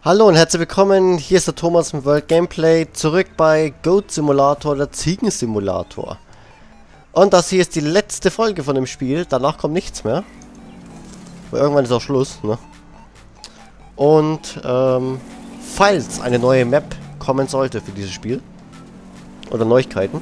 Hallo und herzlich willkommen, hier ist der Thomas im World Gameplay, zurück bei Goat Simulator, der Ziegen-Simulator. Und das hier ist die letzte Folge von dem Spiel, danach kommt nichts mehr. Weil irgendwann ist auch Schluss, ne? Und, falls eine neue Map kommen sollte für dieses Spiel, oder Neuigkeiten,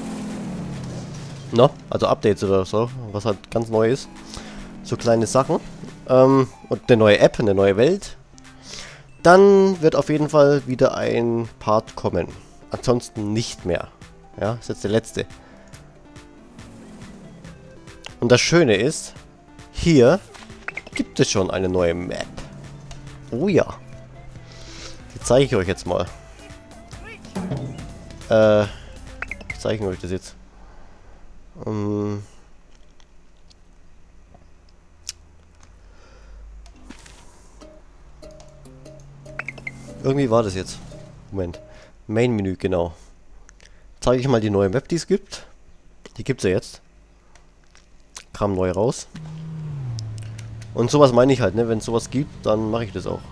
no? Also Updates oder so, was halt ganz neu ist, so kleine Sachen, und eine neue App, eine neue Welt, dann wird auf jeden Fall wieder ein Part kommen. Ansonsten nicht mehr. Ja, ist jetzt der letzte. Und das Schöne ist, hier gibt es schon eine neue Map. Oh ja. Die zeige ich euch jetzt mal. Ich zeige euch das jetzt. Irgendwie war das jetzt. Moment. Main-Menü, genau. Zeige ich mal die neue Map, die es gibt. Die gibt es ja jetzt. Kam neu raus. Und sowas meine ich halt, ne? Wenn es sowas gibt, dann mache ich das auch.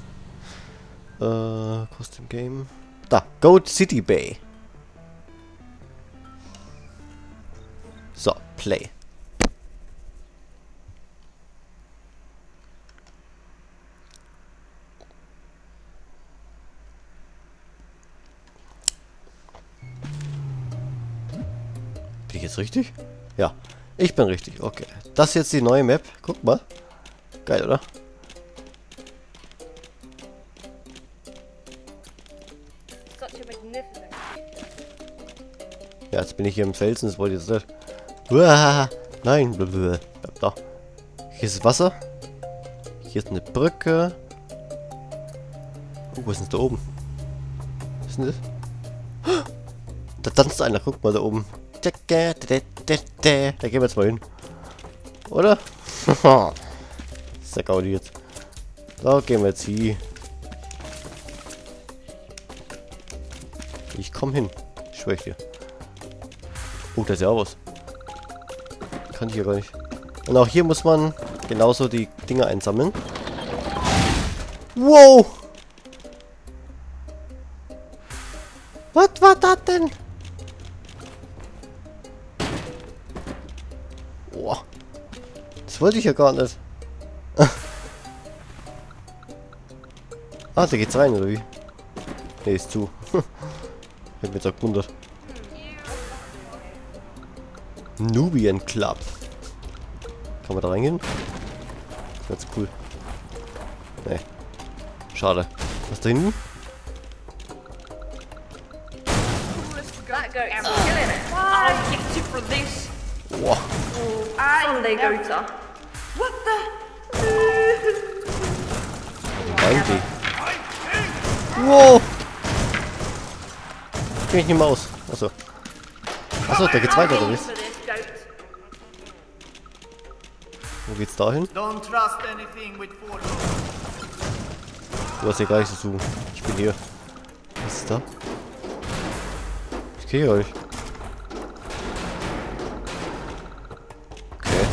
Ne? Custom Game. Da, Goat City Bay. So, Play. Bin ich jetzt richtig? Ja, ich bin richtig. Okay. Das ist jetzt die neue Map. Guck mal. Geil, oder? Ja, jetzt bin ich hier im Felsen. Das wollte ich jetzt nicht. Uah, nein. Blablabla. Da. Hier ist Wasser. Hier ist eine Brücke. Wo ist denn das da oben? Was ist denn das? Da tanzt einer. Guck mal da oben. Da gehen wir jetzt mal hin. Oder? Das ist der Gaudi jetzt. Da gehen wir jetzt hier. Ich komm hin. Ich schwöre dir. Oh, da ist ja auch was. Kann ich hier gar nicht. Und auch hier muss man genauso die Dinger einsammeln. Wow! Was war das denn? Boah. Das wollte ich ja gar nicht. Ah, da geht's rein, oder wie? Ne, ist zu. Ich hab mich jetzt auch gewundert. Nubian Club. Kann man da reingehen? Das ist cool. Ne. Schade. Was da hinten? Boah. Sunday Goater. What the? Reinweg. Wow. Kenn ich nicht mal aus. Achso. Achso, da geht's weiter, oder was? Wo geht's dahin? Du hast hier gar nichts zu suchen. Ich bin hier. Was ist da? Ich kriege euch. Okay.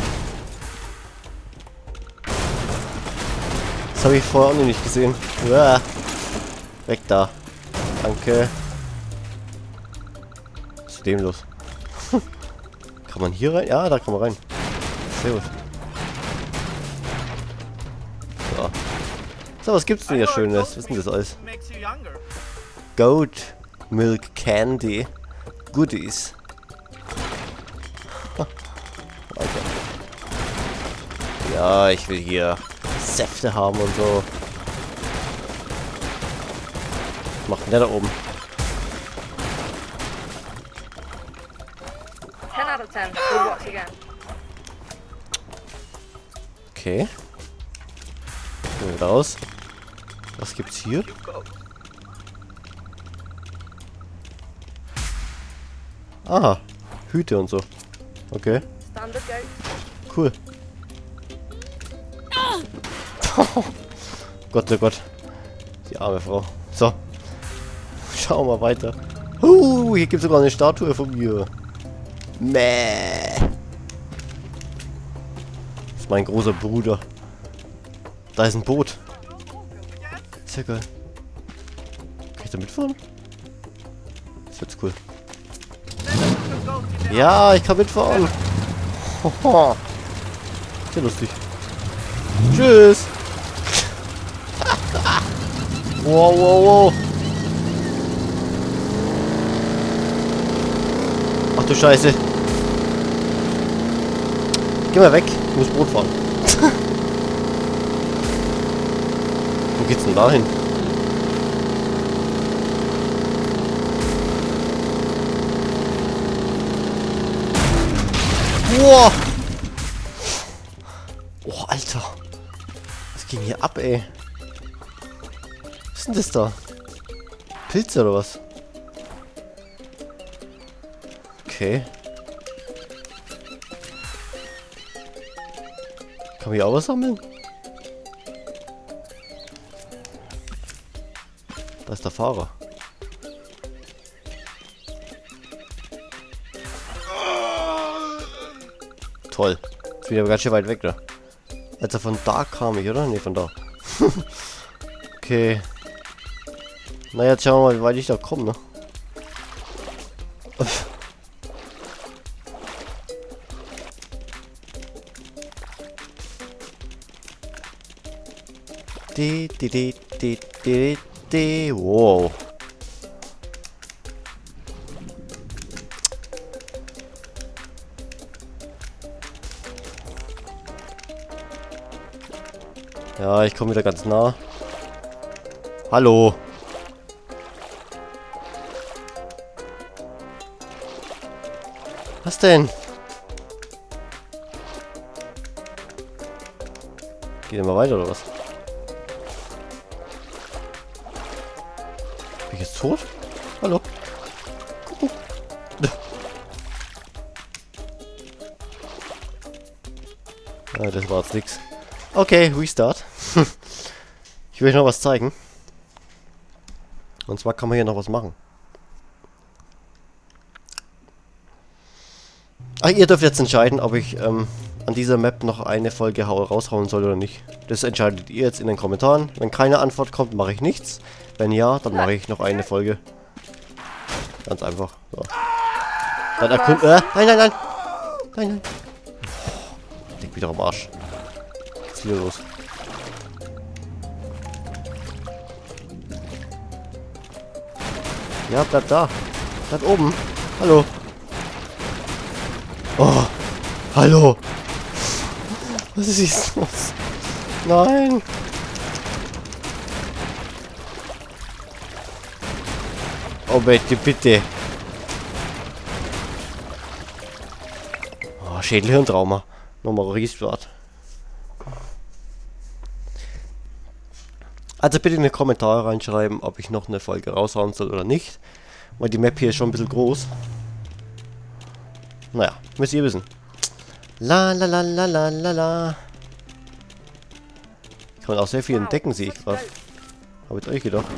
Das habe ich vorher auch noch nicht gesehen. Uah. Weg da. Danke. Was ist mit dem los? Kann man hier rein? Ja, da kann man rein. Sehr gut. So. So, was gibt's denn hier Schönes? Was ist denn das alles? Goat Milk Candy. Goodies. Okay. Ja, ich will hier Säfte haben und so. Was macht denn der da oben? 10 out of 10. We'll watch again. Okay. Gehen wir wieder raus. Was gibt's hier? Aha. Hüte und so. Okay. Standard goat. Cool. Gott, oh Gott. Die arme Frau. So. Schauen wir weiter. Hier gibt es sogar eine Statue von mir. Mäh. Das ist mein großer Bruder. Da ist ein Boot. Sehr geil. Kann ich da mitfahren? Das ist jetzt cool. Ja, ich kann mitfahren. Hoho. Sehr lustig. Tschüss. Wow, wow, wow. Ach du Scheiße. Geh mal weg. Ich muss Boot fahren. Wo geht's denn da hin? Wow. Oh, Alter. Was ging hier ab, ey? Was ist denn das da? Pilze oder was? Okay. Kann man hier auch was sammeln? Da ist der Fahrer. Toll. Jetzt bin ich aber ganz schön weit weg da. Also von da kam ich, oder? Ne, von da. Okay. Na, jetzt schauen wir mal, wie weit ich da komme, ne? Wow. Ja, ich komme wieder ganz nah. Hallo. Was denn? Geht immer weiter oder was? Bin ich jetzt tot? Hallo? Kuckuck. Ah, das war jetzt nix. Okay, Restart. Ich will euch noch was zeigen. Und zwar kann man hier noch was machen. Ach, ihr dürft jetzt entscheiden, ob ich an dieser Map noch eine Folge raushauen soll oder nicht. Das entscheidet ihr jetzt in den Kommentaren. Wenn keine Antwort kommt, mache ich nichts. Wenn ja, dann mache ich noch eine Folge. Ganz einfach. So. Dann nein, nein, nein! Nein, nein! Liegt wieder am Arsch. Was ist hier los? Ja, bleib da. Bleib oben. Hallo. Oh. Hallo. Was ist los? Nein. Oh, bitte, bitte. Oh, Schädelhirntrauma. Nochmal Restart. Also bitte in die Kommentare reinschreiben, ob ich noch eine Folge raushauen soll oder nicht. Weil die Map hier ist schon ein bisschen groß. Naja, müsst ihr wissen. La la la la la la la. Kann man auch sehr viel entdecken, sehe ich gerade. Hab ich euch gedacht.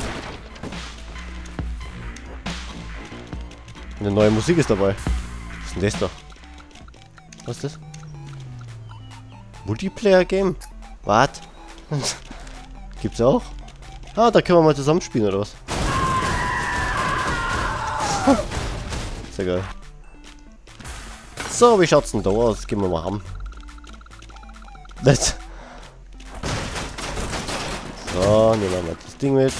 Eine neue Musik ist dabei. Was ist denn das da? Was ist das? Multiplayer-Game? Was? Gibt's auch? Ah, da können wir mal zusammen spielen, oder was? Sehr geil. So, wie schaut's denn da aus? Gehen wir mal haben. Das. So, nehmen wir mal das Ding mit.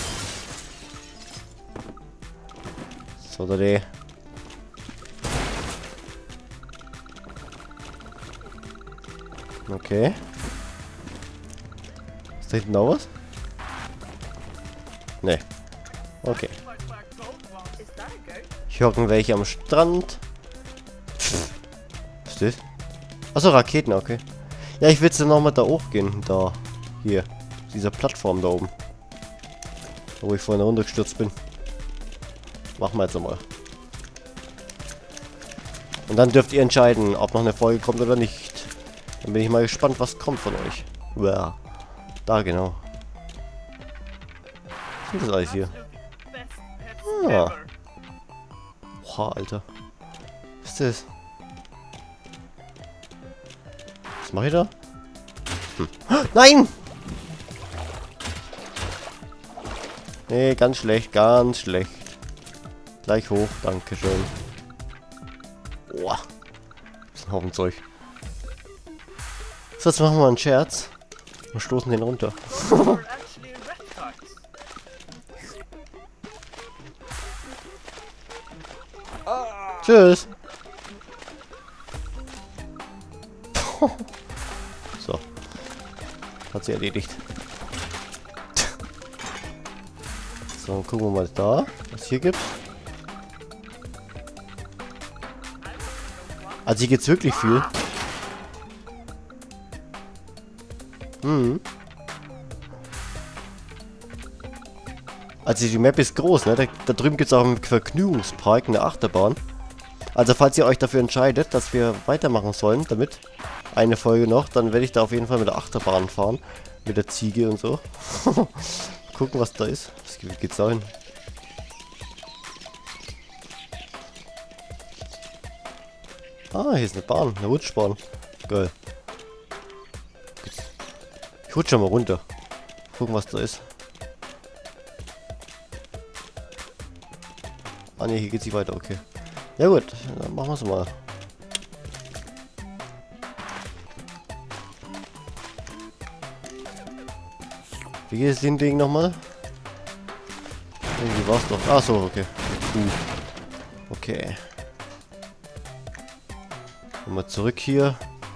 So, da die. Okay. Ist da hinten auch was? Nee. Okay. Hier hocken welche am Strand. Was ist das? Achso, Raketen, okay. Ja, ich will jetzt nochmal da hochgehen. Da. Hier. Dieser Plattform da oben. Wo ich vorhin runtergestürzt bin. Machen wir jetzt einmal. Und dann dürft ihr entscheiden, ob noch eine Folge kommt oder nicht. Dann bin ich mal gespannt, was kommt von euch. Uah. Da, genau. Was ist das alles hier? Ah. Oha, Alter. Was ist das? Was mache ich da? Hm. Nein! Nee, ganz schlecht, ganz schlecht. Gleich hoch, dankeschön. Boah. Das ist ein Haufen Zeug. So, jetzt machen wir einen Scherz. Und stoßen den runter. Tschüss. So. Hat sie erledigt. So, gucken wir mal da, was hier gibt. Also hier gibt's wirklich viel. Also die Map ist groß, ne? Da drüben gibt es auch einen Vergnügungspark, eine Achterbahn. Also falls ihr euch dafür entscheidet, dass wir weitermachen sollen damit, eine Folge noch, dann werde ich da auf jeden Fall mit der Achterbahn fahren. Mit der Ziege und so. Gucken, was da ist. Wie geht's da hin? Ah, hier ist eine Bahn, eine Rutschbahn. Geil. Ich rutsche mal runter. Gucken, was da ist. Ah ne, hier geht's nicht weiter, okay. Ja gut, dann machen wir es mal. Wie geht es den Ding nochmal? Irgendwie war's doch. Ach so, okay. Okay. Mal zurück hier.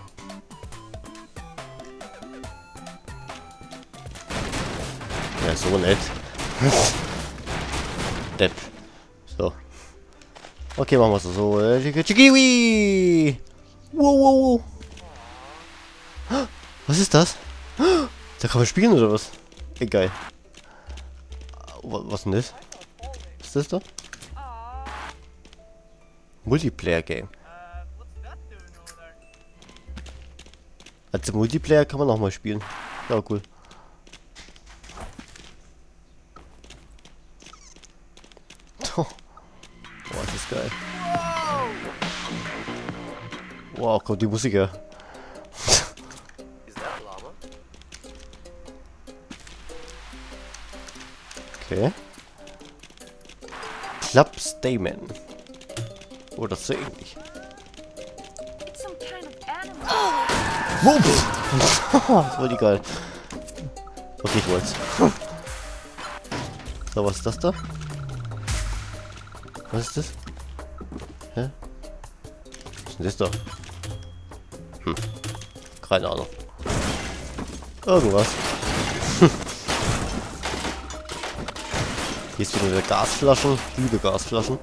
Ja, so nett. Depp. So. Okay, machen wir es so. Chikiwi! Wow, wow, wow. Was ist das? Da kann man spielen oder was? Egal. Was denn das? Was ist das da? Multiplayer-Game. Also Multiplayer kann man auch mal spielen. Ja, cool. Boah, das ist geil. Wow, kommt die Musik her. Okay. Club Stamen. Oh, das ist so ähnlich. Das war die geil. Okay, ich wollt's. So, was ist das da? Was ist das? Hä? Was ist denn das da? Keine Ahnung. Irgendwas. Hier ist wieder Gasflaschen. Ich liebe Gasflaschen.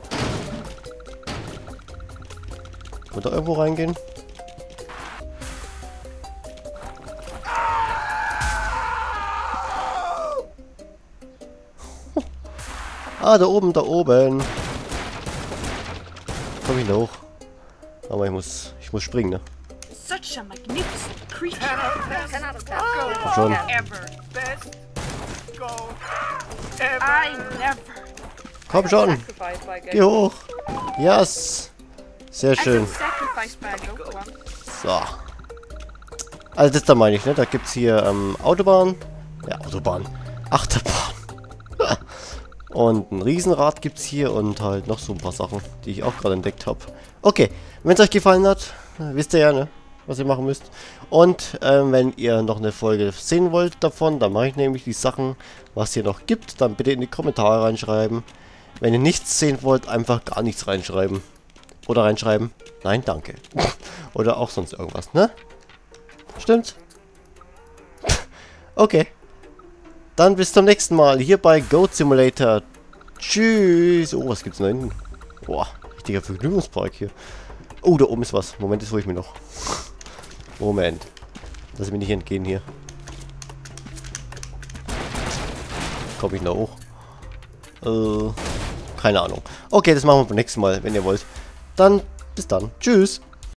Kann man da irgendwo reingehen? Ah, da oben, da oben. Komm ich da hoch? Aber ich muss springen, ne? Such a magnificent creature. 10 out of 10. Komm schon. Ever. Best go ever. I never. Komm schon. Sacrificed by Geh hoch. Yes. Sehr schön. Sacrifice by a local one. So. Also das da meine ich, ne? Da gibt's hier Autobahn. Ja, Autobahn. Achterbahn. Und ein Riesenrad gibt's hier und halt noch so ein paar Sachen, die ich auch gerade entdeckt habe. Okay, wenn es euch gefallen hat, wisst ihr ja, ne, was ihr machen müsst. Und wenn ihr noch eine Folge sehen wollt davon, dann mache ich nämlich die Sachen, was hier noch gibt, dann bitte in die Kommentare reinschreiben. Wenn ihr nichts sehen wollt, einfach gar nichts reinschreiben. Oder reinschreiben, nein, danke. Oder auch sonst irgendwas, ne? Stimmt's? Okay. Dann bis zum nächsten Mal hier bei Goat Simulator. Tschüss. Oh, was gibt's da hinten? Boah, richtiger Vergnügungspark hier. Oh, da oben ist was. Moment, das hole ich mir noch. Moment. Lass mir nicht entgehen hier. Komme ich da hoch? Keine Ahnung. Okay, das machen wir beim nächsten Mal, wenn ihr wollt. Dann, bis dann. Tschüss.